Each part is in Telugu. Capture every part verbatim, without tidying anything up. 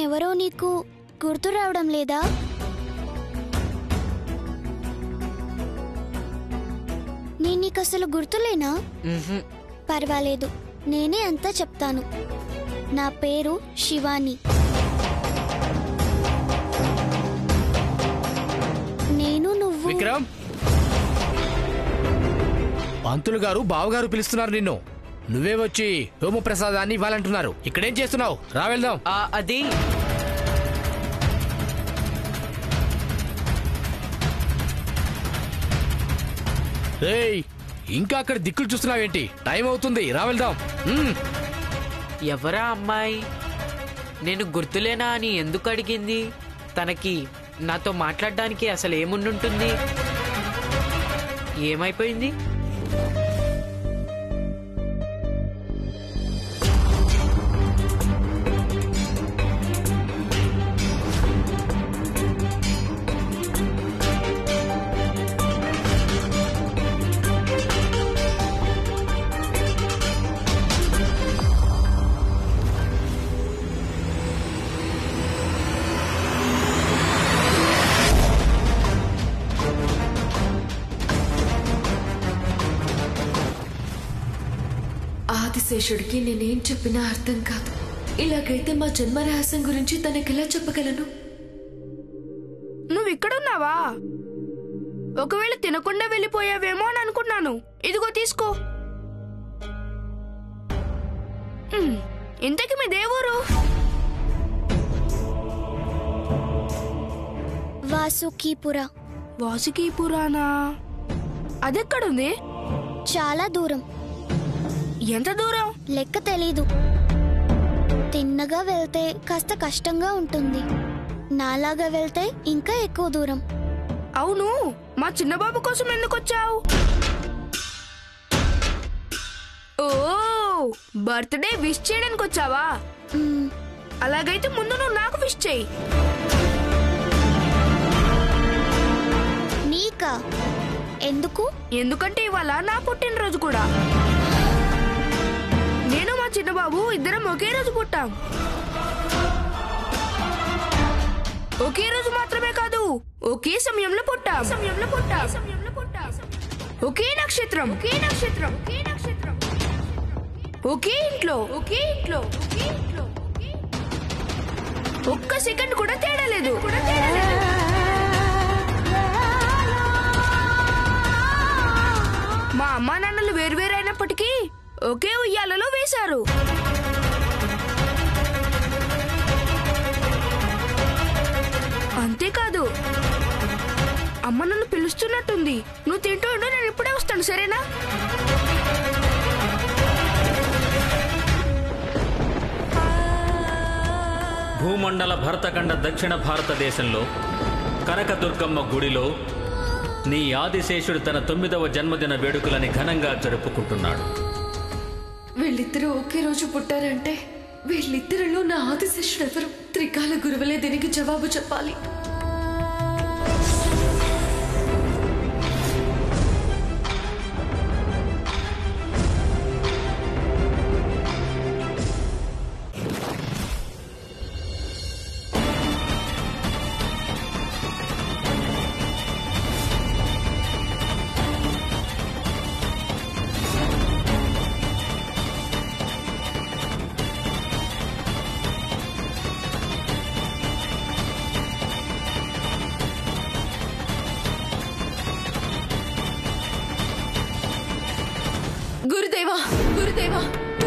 నేనెవరో నీకు గుర్తు రావడం లేదా? నేను నీకు అసలు గుర్తులేనా? పర్వాలేదు, నేనే అంతా చెప్తాను. నా పేరు శివాని. నేను నువ్వు విక్రమ్, పంతులు గారు బావగారు పిలుస్తున్నారు నిన్ను. నువ్వే వచ్చి హోమప్రసాదాన్ని ఇవ్వాలంటున్నారు. ఇక్కడేం చేస్తున్నావు? రా వెళ్దాం. అది ఏయ్, ఇంకా అక్కడ దిక్కులు చూస్తున్నావేంటి? టైం అవుతుంది, రా వెళ్దాం. ఎవరా అమ్మాయి? నేను గుర్తులేనా అని ఎందుకు అడిగింది? తనకి నాతో మాట్లాడడానికి అసలు ఏముండుంటుంది? ఏమైపోయింది? ఆదిశేషుడికి నేనేం చెప్పినా అర్థం కాదు. ఇలాగైతే మా జన్మ రహస్యం గురించి తనకెలా చెప్పగలను? నువ్వు ఇక్కడున్నావా? ఒకవేళ తినకుండా వెళ్ళిపోయావేమో అని అనుకున్నాను. ఇదిగో తీసుకో. ఇంతకి మీ దేవురు? వాసుకీపుర. వాసుకీపురానా? అదెక్కడుంది? చాలా దూరం. ఎంత దూరం? లెక్క తెలీదు. తిన్నగా వెళ్తే కాస్త కష్టంగా ఉంటుంది. నాలాగా వెళ్తే ఇంకా ఎక్కువ దూరం. అవును, మా చిన్నబాబు కోసం ఎందుకు వచ్చావు? ఓ, బర్త్డే విష్ చేయడానికి వచ్చావా? అలాగైతే ముందు నువ్వు నాకు విష్ చేయి. నీకా? ఎందుకు? ఎందుకంటే ఇవాళ నా పుట్టినరోజు కూడా. నేను మా చిన్నబాబు ఇద్దరం ఒకే రోజు పుట్టాం. ఒకే రోజు మాత్రమే కాదు, ఒకే సమయంలో పుట్టాం. సమయంలో పుట్టాం సమయంలో పుట్టాం ఒకే నక్షత్రం ఒకే నక్షత్రం ఒకే నక్షత్రం ఒకే ఇంట్లో ఒకే ఇంట్లో ఒకే ఇంట్లో ఒక్క సెకండ్ కూడా తేడా లేదు కూడా తేడా లేదు. మా అమ్మా నాన్నలు వేరువేరైనప్పటికీ ఒకే ఉయ్యాలలో వేశారు. అంతేకాదు, అమ్మ నన్ను పిలుస్తున్నట్టుంది. నువ్వు తింటూ ఉండు, నేను ఇప్పుడే వస్తాను, సరేనా? భూమండల భరతఖండ దక్షిణ భారతదేశంలో కనకదుర్గమ్మ గుడిలో నీ ఆదిశేషుడు తన తొమ్మిదవ జన్మదిన వేడుకలని ఘనంగా జరుపుకుంటున్నాడు. వీళ్ళిద్దరూ ఒకే రోజు పుట్టారంటే వీళ్ళిద్దరిలో నా ఆదిశేషుడు ఎవరు? త్రికాల గురువులే దీనికి జవాబు చెప్పాలి. గురుదేవా, గురుదేవా,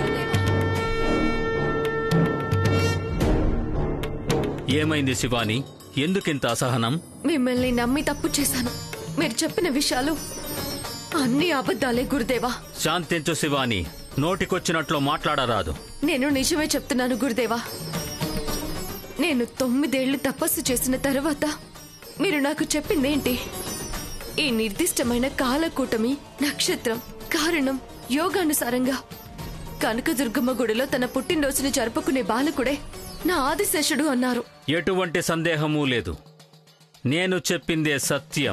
ఏమైంది శివాని? ఎందుకింత అసహనం? మిమ్మల్ని నమ్మి తప్పు చేశాను. మీరు చెప్పిన విషయాలు అన్ని అబద్ధాలే గురుదేవా. శాంతించు శివాని, నోటికొచ్చినట్లు మాట్లాడరాదు. నేను నిజమే చెప్తున్నాను గురుదేవా. నేను తొమ్మిదేళ్లు తపస్సు చేసిన తర్వాత మీరు నాకు చెప్పిందేంటి? ఈ నిర్దిష్టమైన కాలకూటమి, నక్షత్రం, కారణం, యోగానుసారంగా కనకదుర్గమ్మ గుడిలో తన పుట్టినరోజుని జరుపుకునే బాలకుడే నా ఆదిశేషుడు అన్నారు. ఎటువంటి సందేహమూ లేదు. నేను చెప్పిందే సత్యం.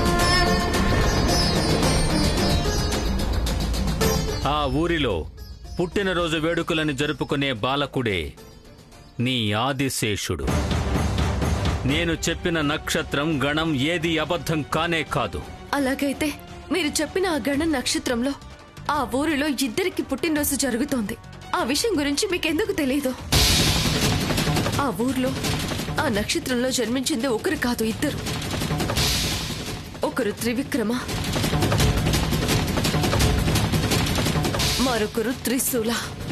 ఆ ఊరిలో పుట్టినరోజు వేడుకలను జరుపుకునే బాలకుడే నీ ఆదిశేషుడు. నేను చెప్పిన నక్షత్రం గణం ఏది అబద్ధం కానే కాదు. అలాగైతే మీరు చెప్పిన ఆ గణ నక్షత్రంలో ఆ ఊరిలో ఇద్దరికి పుట్టినరోజు జరుగుతోంది. ఆ విషయం గురించి మీకెందుకు తెలీదు? ఆ ఊర్లో ఆ నక్షత్రంలో జన్మించింది ఒకరు కాదు, ఇద్దరు. ఒకరు త్రివిక్రమ, మరొకరు త్రిశూల.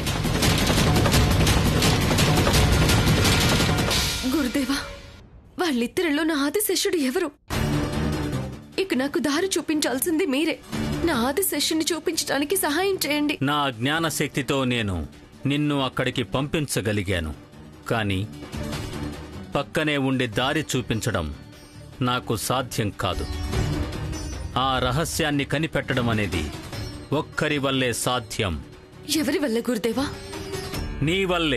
గురుదేవా, వాళ్ళిద్దరిలో నా ఆదిశేషుడు ఎవరు? ఇక నాకు దారి చూపించాల్సింది మీరే. నా ఆదిశేషుని చూపించడానికి సహాయం చేయండి. నా జ్ఞానశక్తితో నేను నిన్ను అక్కడికి పంపించగలిగాను, కానీ పక్కనే ఉండి దారి చూపించడం నాకు సాధ్యం కాదు. ఆ రహస్యాన్ని కనిపెట్టడం అనేది ఒక్కరి వల్లే సాధ్యం. ఎవరి వల్ల గురుదేవా? నీ వల్లే.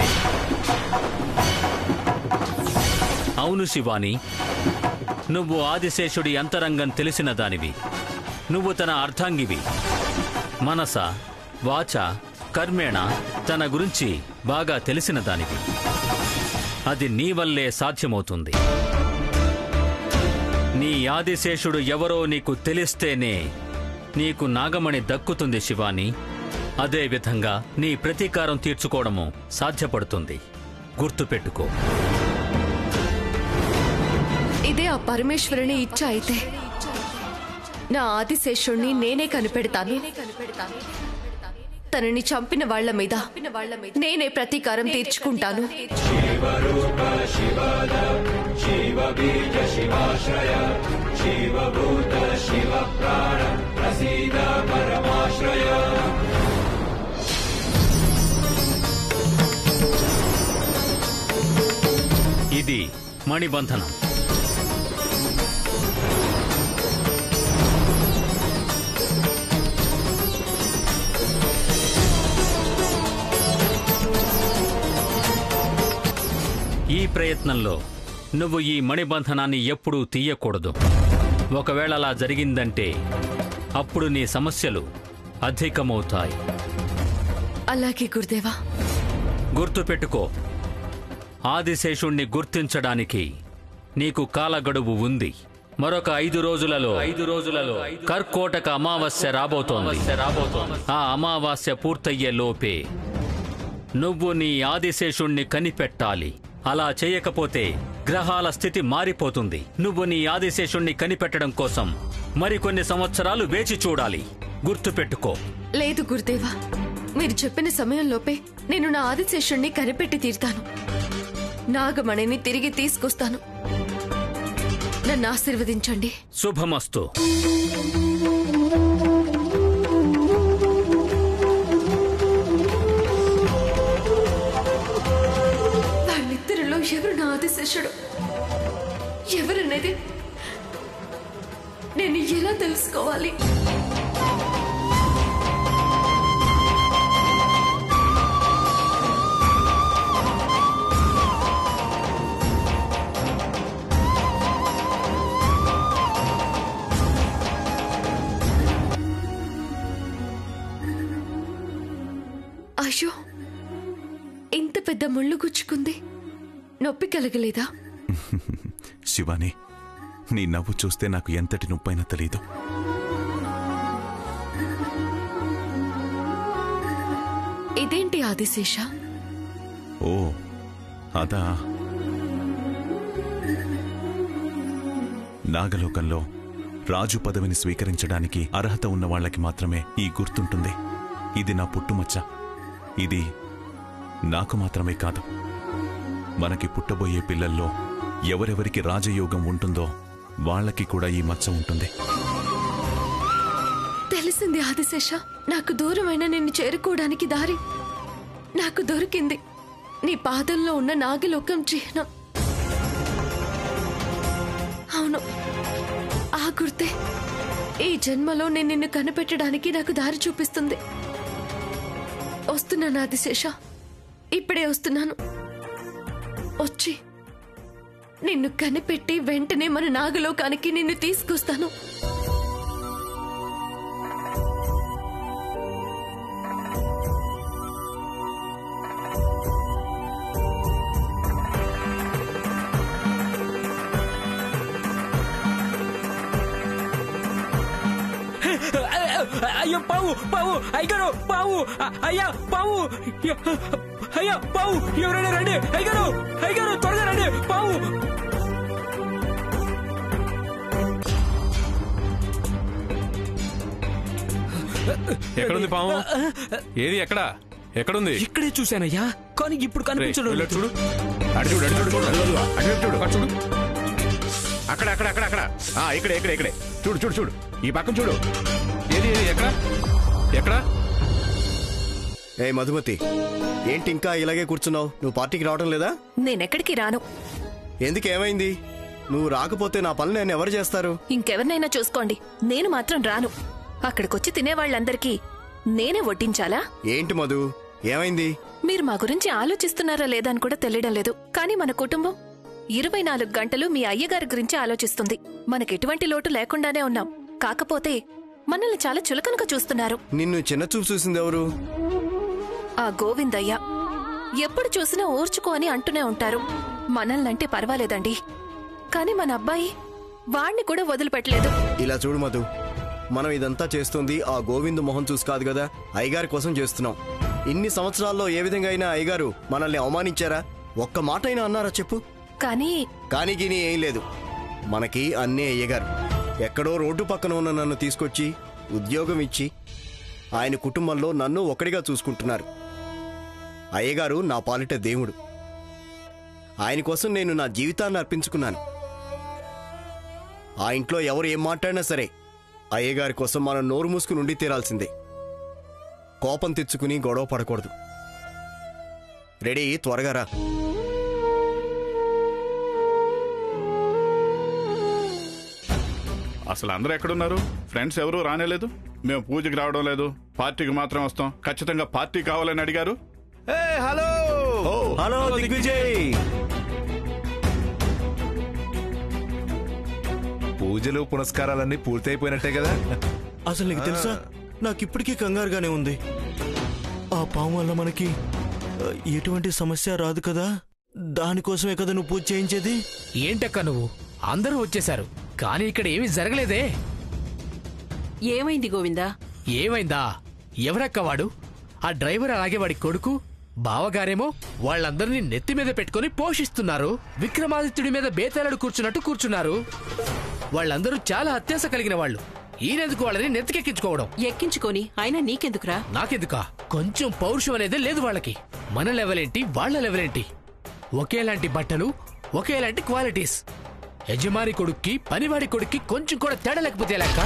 అవును శివాని, నువ్వు ఆదిశేషుడి అంతరంగం తెలిసిన దానివి. నువ్వు తన అర్ధాంగివి. మనస, వాచ, కర్మేణ తన గురించి బాగా తెలిసిన దానివి. అది నీ వల్లే సాధ్యమవుతుంది. నీ ఆదిశేషుడు ఎవరో నీకు తెలిస్తేనే నీకు నాగమణి దక్కుతుంది శివాని. అదేవిధంగా నీ ప్రతీకారం తీర్చుకోవడము సాధ్యపడుతుంది. గుర్తుపెట్టుకో. ఇదే ఆ పరమేశ్వరుని ఇచ్చ అయితే నా ఆదిశేషుణ్ణి నేనే కనిపెడతాను. తనని చంపిన వాళ్ల మీద నేనే ప్రతీకారం తీర్చుకుంటాను. ఇది మణిబంధనం. ఈ ప్రయత్నంలో నువ్వు ఈ మణిబంధనాన్ని ఎప్పుడూ తీయకూడదు. ఒకవేళ అలా జరిగిందంటే అప్పుడు నీ సమస్యలు అధికమవుతాయి. అలాగే గురుదేవా. గుర్తుపెట్టుకో, ఆదిశేషుణ్ణి గుర్తించడానికి నీకు కాలగడువు ఉంది. మరొక ఐదు రోజులలో ఐదు రోజులలో కర్కోటక అమావాస్య రాబోతోంది. ఆ అమావాస్య పూర్తయ్యే లోపే నువ్వు నీ ఆదిశేషుణ్ణి కనిపెట్టాలి. అలా చేయకపోతే గ్రహాల స్థితి మారిపోతుంది. నువ్వు నీ ఆదిశేషుణ్ణి కనిపెట్టడం కోసం మరికొన్ని సంవత్సరాలు వేచి చూడాలి. గుర్తుపెట్టుకో. లేదు గురుదేవా, మీరు చెప్పిన సమయంలోపే నేను నా ఆదిశేషుణ్ణి కనిపెట్టి తీరుతాను. నాగమణిని తిరిగి తీసుకొస్తాను. నన్ను ఆశీర్వదించండి. శుభమస్తు. వాళ్ళిద్దరిలో ఎవరు నా ఆదిశేషుడు, ఎవరనేది నేను ఎలా తెలుసుకోవాలి? అయ్యో, ఇంత పెద్ద ముళ్ళు గుచ్చుకుంది. నొప్పి కలగలేదా? శివాని, నీ నవ్వు చూస్తే నాకు ఎంతటి నొప్పైనా తెలీదు. ఇదేంటి ఆదిశేష? ఓ అదా, నాగలోకంలో రాజు పదవిని స్వీకరించడానికి అర్హత ఉన్న వాళ్ళకి మాత్రమే ఈ గుర్తుంటుంది. ఇది నా పుట్టుమచ్చ. ఇది నాకు మాత్రమే కాదు, మనకి పుట్టబోయే పిల్లల్లో ఎవరెవరికి రాజయోగం ఉంటుందో వాళ్ళకి కూడా ఈ మచ్చ ఉంటుంది. తెలిసింది ఆదిశేష. నాకు దూరమైన నిన్ను చేరుకోవడానికి దారి నాకు దొరికింది. నీ పాదంలో ఉన్న నాగలోకం చిహ్నం. అవును, ఆ గుర్తే ఈ జన్మలో నేను నిన్ను కనిపెట్టడానికి నాకు దారి చూపిస్తుంది. వస్తున్నాను ఆదిశేష, ఇప్పుడే వస్తున్నాను. వచ్చి నిన్ను కనిపెట్టి వెంటనే మన నాగలోకానికి నిన్ను తీసుకొస్తాను. అయ్యో పావు పావు అయ్యగారు పావు అయ్యా పావు అయ్యా పావు ఎవరైనా రండి అయ్యగారు అయ్యగారు త్వరగా రండి పావు. ఎక్కడుంది పాము? ఏది ఎక్కడ ఎక్కడుంది? ఇక్కడే చూశానయ్యా, కానీ ఇప్పుడు కనిపించడం లేదు. చూడు అటు చూడు అటు చూడు చూడు అటు చూడు అటు చూడు అక్కడ అక్కడ అక్కడ అక్కడ ఆ, ఇక్కడే ఇక్కడే ఇక్కడే చూడు చూడు చూడు ఈ పక్కన చూడు. ఏది ఏది ఎక్కడ ఎక్కడ? ఏ మధుమతి, ఏంటి ఇంకా ఇలాగే కూర్చున్నావు? నువ్వు పార్టీకి రావడం లేదా? నేనెక్కడికి రాను. ఎందుకు, ఏమైంది? నువ్వు రాకపోతే నా పనులు నేను ఎవరు చేస్తారు? ఇంకెవరినైనా చూసుకోండి, నేను మాత్రం రాను. అక్కడికొచ్చి తినేవాళ్ళందరికీ నేనే వడ్డించాలా? ఏంటి మధు, ఏమైంది? మీరు మా గురించి ఆలోచిస్తున్నారా లేదా అని కూడా తెలియడం లేదు. కానీ మన కుటుంబం ఇరవై నాలుగు గంటలు మీ అయ్యగారి గురించి ఆలోచిస్తుంది. మనకెటువంటి లోటు లేకుండానే ఉన్నాం. కాకపోతే మనల్ని చాలా చులకనగా చూస్తున్నారు. నిన్ను చిన్న చూపు చూసింది ఎవరు? ఆ గోవిందయ్య. ఎప్పుడు చూసినా ఓర్చుకో అని అంటూనే ఉంటారు. మనల్నంటే పర్వాలేదండి, కానీ మన అబ్బాయి వాణ్ణి కూడా వదిలిపెట్టలేదు. ఇలా చూడు మధు, మనం ఇదంతా చేస్తుంది ఆ గోవిందు మొహం చూసి కాదు కదా, అయ్యగారి కోసం చేస్తున్నాం. ఇన్ని సంవత్సరాల్లో ఏ విధంగా అయినా అయ్యగారు మనల్ని అవమానించారా? ఒక్క మాట అయినా అన్నారా చెప్పు? కానీ కానీ గిని ఏం లేదు. మనకి అన్నీ అయ్యగారు. ఎక్కడో రోడ్డు పక్కన ఉన్న నన్ను తీసుకొచ్చి ఉద్యోగం ఇచ్చి ఆయన కుటుంబంలో నన్ను ఒకటిగా చూసుకుంటున్నారు. అయ్యగారు నా పాలిట దేవుడు. ఆయన కోసం నేను నా జీవితాన్ని అర్పించుకున్నాను. ఆ ఇంట్లో ఎవరు ఏం మాట్లాడినా సరే అయ్యగారి కోసం మనం నోరు మూసుకుని ఉండి తీరాల్సిందే. కోపం తెచ్చుకుని గొడవ పడకూడదు. రెడీ, త్వరగా రా. అసలు అందరూ ఎక్కడున్నారు? ఫ్రెండ్స్ ఎవరు రానేలేదు. మేము పూజకి రావడం లేదు, పార్టీకి మాత్రం వస్తాం. ఖచ్చితంగా పార్టీ కావాలని అడిగారు. Hello hello Digvijay. పూజలు పునస్కారాలన్నీ పూర్తయిపోయినట్టే కదా? అసలు నీకు తెలుసా, నాకిప్పటికీ కంగారుగానే ఉంది. ఆ పాము వల్ల మనకి ఎటువంటి సమస్య రాదు కదా? దానికోసమే కదా నువ్వు పూజ చేయించేది? ఏంటక్క నువ్వు? అందరూ వచ్చేశారు, కానీ ఇక్కడ ఏమీ జరగలేదే. ఏమైంది గోవిందా? ఏమైందా? ఎవరక్క వాడు? ఆ డ్రైవర్, అలాగే వాడి కొడుకు బావగారేమో వాళ్ళందరినీ నెత్తి మీద పెట్టుకుని పోషిస్తున్నారు. విక్రమాదిత్యుడి మీద బేతాళుడు కూర్చున్నట్టు కూర్చున్నారు. వాళ్ళందరూ చాలా అత్యాస కలిగిన వాళ్ళు. ఈయనెందుకు వాళ్ళని నెత్తికెక్కించుకోవడం? ఎక్కించుకొని అయినా నీకెందుకురా? నాకెందుకా? కొంచెం పౌరుషం అనేది లేదు వాళ్ళకి. మన లెవెలేంటి, వాళ్ళ లెవెలేంటి? ఒకేలాంటి బట్టలు, ఒకేలాంటి క్వాలిటీస్. యజమాని కొడుక్కి పనివాడి కొడుక్కి కొంచెం కూడా తేడా లేకపోతే లెక్క.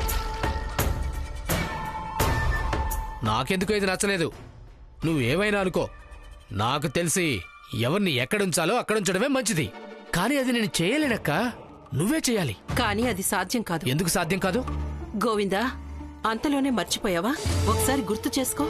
నాకెందుకో ఇది నచ్చలేదు. నువ్వేమైనా అనుకో, నాకు తెలిసి ఎవరిని ఎక్కడుంచాలో అక్కడుంచడమే మంచిది. కానీ అది నేను చేయలేనక్క, నువ్వే చేయాలి. కానీ అది సాధ్యం కాదు. ఎందుకు సాధ్యం కాదు? గోవిందా, అంతలోనే మర్చిపోయావా? ఒకసారి గుర్తు చేసుకో.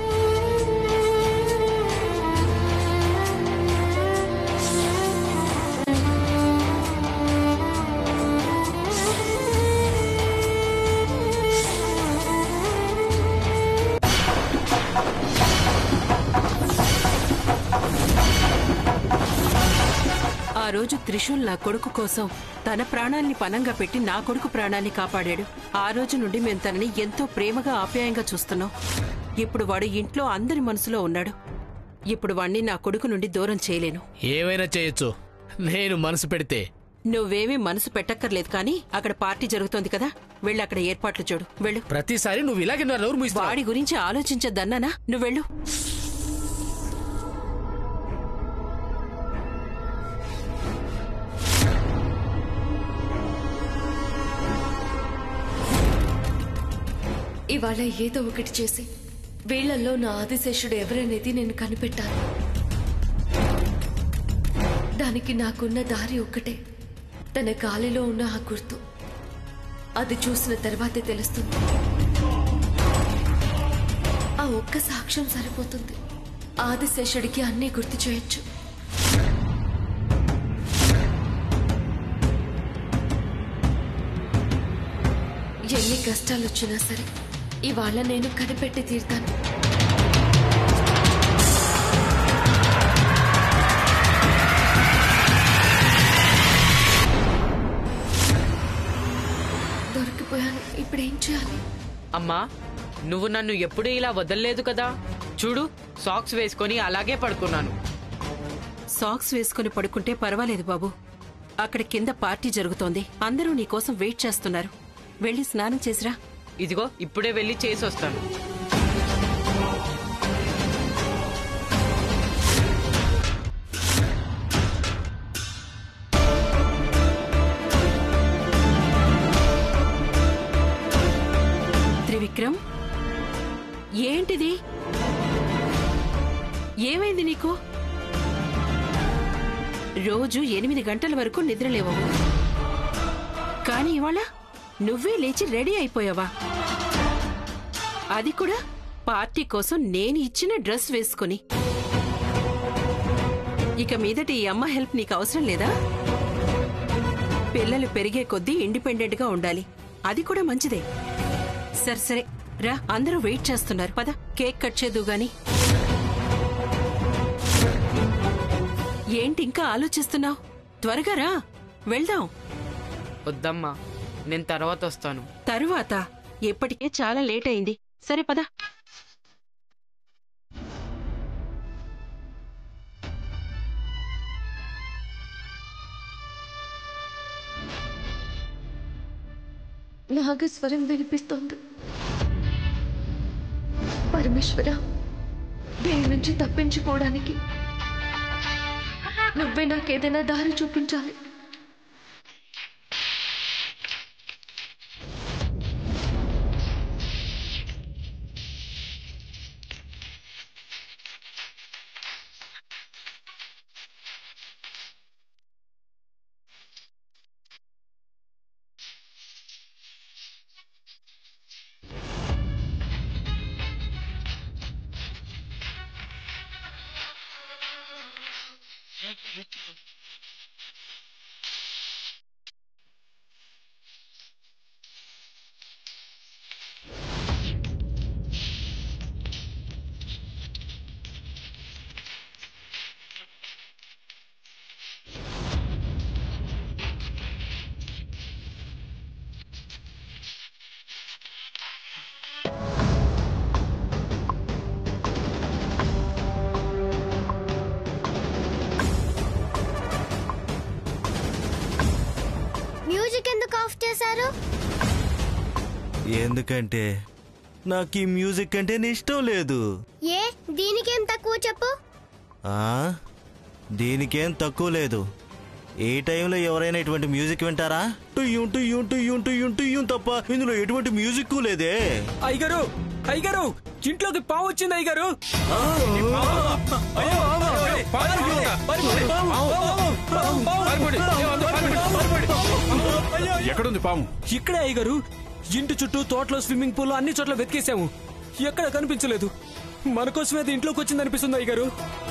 ఆ రోజు త్రిశూల్ నా కొడుకు కోసం తన ప్రాణాన్ని పనంగా పెట్టి నా కొడుకు ప్రాణాన్ని కాపాడాడు. ఆ రోజు నుండి మేము తనని ఎంతో ప్రేమగా ఆప్యాయంగా చూస్తున్నాం. ఇప్పుడు వాడు ఇంట్లో అందరి మనసులో ఉన్నాడు. ఇప్పుడు వాణ్ణి నా కొడుకు నుండి దూరం చేయలేను. ఏమైనా చేయొచ్చు నేను మనసు పెడితే. నువ్వేమీ మనసు పెట్టక్కర్లేదు, కానీ అక్కడ పార్టీ జరుగుతోంది కదా, వెళ్ళి అక్కడ ఏర్పాట్లు చూడు. వెళ్ళు. ప్రతిసారి నువ్వు ఇలాగే నా నోరు మూయిస్తావు. వాడి గురించి ఆలోచించద్దన్నానా? నువ్వు వెళ్ళు. ఇవాళ ఏదో ఒకటి చేసి వీళ్లలో నా ఆదిశేషుడు ఎవరనేది నేను కనిపెట్టాను. దానికి నాకున్న దారి ఒక్కటే, తన గాలిలో ఉన్న ఆ గుర్తు. అది చూసిన తర్వాతే తెలుస్తుంది. ఆ ఒక్క సాక్ష్యం సరిపోతుంది. ఆదిశేషుడికి అన్నీ గుర్తు చేయొచ్చు. ఎన్ని కష్టాలు వచ్చినా సరే ఇవాళ నేను కనిపెట్టి తీరుతాను. దొరికిపోయాను. ఇప్పుడేం చేయాలి? అమ్మా, నువ్వు నన్ను ఎప్పుడూ ఇలా వదలలేదు కదా. చూడు, సాక్స్ వేసుకొని అలాగే పడుకున్నాను. సాక్స్ వేసుకుని పడుకుంటే పర్వాలేదు బాబు. అక్కడ కింద పార్టీ జరుగుతోంది. అందరూ నీకోసం వెయిట్ చేస్తున్నారు. వెళ్ళి స్నానం చేసిరా. ఇదిగో ఇప్పుడే వెళ్ళి చేసి వస్తాను. త్రివిక్రమ్, ఏంటిది? ఏమైంది నీకు? రోజు ఎనిమిది గంటల వరకు నిద్రలేవు, కానీ ఇవాళ నువ్వే లేచి రెడీ అయిపోయావా? అది కూడా పార్టీ కోసం నేను ఇచ్చిన డ్రెస్ వేసుకుని. ఇక మీదట ఈ అమ్మ హెల్ప్ నీకు అవసరం లేదా? పిల్లలు పెరిగే కొద్దీ ఇండిపెండెంట్ గా ఉండాలి, అది కూడా మంచిదే. సరే సరే రా, అందరూ వెయిట్ చేస్తున్నారు. పద, కేక్ కట్ చేద్దు గాని. ఏంటి ఇంకా ఆలోచిస్తున్నావు? త్వరగా రా, వెళ్దాం. వద్దమ్మా, నేను తర్వాత వస్తాను. తరువాత? ఎప్పటికే చాలా లేట్ అయింది. సరే పద. నాగస్వరం వినిపిస్తోంది. పరమేశ్వర, దీని నుంచి తప్పించుకోవడానికి నువ్వే నాకేదైనా దారి చూపించాలి. మ్యూజిక్ ఎందుకు ఆఫ్ చేశారు? ఎందుకంటే నాకు ఈ మ్యూజిక్ అంటే ఇష్టం లేదు. ఏ, దీనికేం తక్కువ చెప్పు? ఆ దీనికేం తక్కువ లేదు. ఏ టైంలో ఎవరైనా ఇటువంటి మ్యూజిక్ వింటారా? టుయ్యం టుయ్యం టుయ్యం టుయ్యం టుయ్యం తప్ప ఇందులో ఎటువంటి మ్యూజిక్ లేదే. అయ్యగారు, అయ్యగారు, ఇంట్లోకి పావు వచ్చింది అయ్యగారు. ఎక్కడుంది పాము? ఇక్కడే అయ్యగారు. ఇంటి చుట్టూ, తోటలో, స్విమ్మింగ్ పూల్ అన్ని చోట్ల వెతికేసాము, ఎక్కడ కనిపించలేదు. మన కోసమే అది ఇంట్లోకి వచ్చింది అనిపిస్తుంది అయ్యగారు.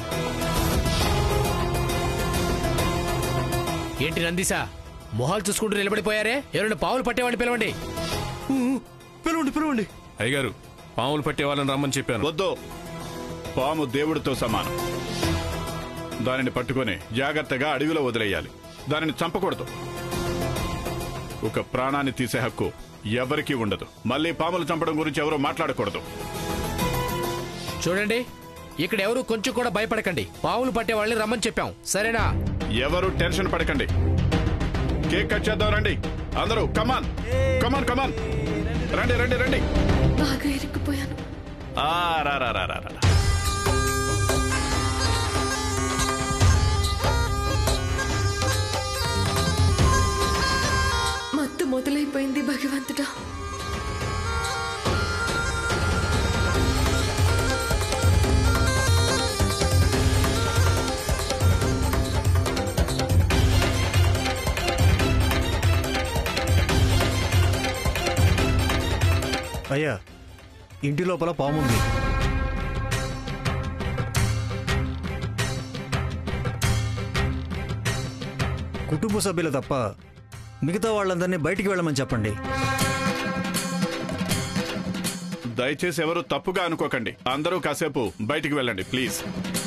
ఏంటి నందీసా, మొహాలు చూసుకుంటూ నిలబడిపోయారే? ఎవరైనా పావులు పట్టేవాడిని పిలవండి. పిలవండి పిలవండి. అయ్యగారు, పాములు పట్టే వాళ్ళని రమ్మని చెప్పాను. వద్దు, పాము దేవుడితో సమానం. దానిని పట్టుకొని జాగ్రత్తగా అడవిలో వదిలేయాలి. దానిని చంపకూడదు. ఒక ప్రాణాన్ని తీసే హక్కు ఎవరికీ ఉండదు. మళ్ళీ పాములు చంపడం గురించి ఎవరూ మాట్లాడకూడదు. చూడండి, ఇక్కడ ఎవరు కొంచెం కూడా భయపడకండి. పావులు పట్టే వాళ్ళని రమ్మని చెప్పాం, సరేనా? ఎవరు టెన్షన్ పడకండి. కేక్ కట్ చేద్దాం, రండి అందరూ. కమాన్ కమాన్ కమాన్, రండి రండి రండి. బాగా ఇరుక్కుపోయాను. ఆ రా రా రా రా. మత్తు మొదలైపోయింది భగవంతుడా. అయ్యా, ఇంటి లోపల పాముంది. కుటుంబ సభ్యులు తప్ప మిగతా వాళ్ళందరినీ బయటికి వెళ్ళమని చెప్పండి. దయచేసి ఎవరు తప్పుగా అనుకోకండి. అందరూ కాసేపు బయటికి వెళ్ళండి ప్లీజ్.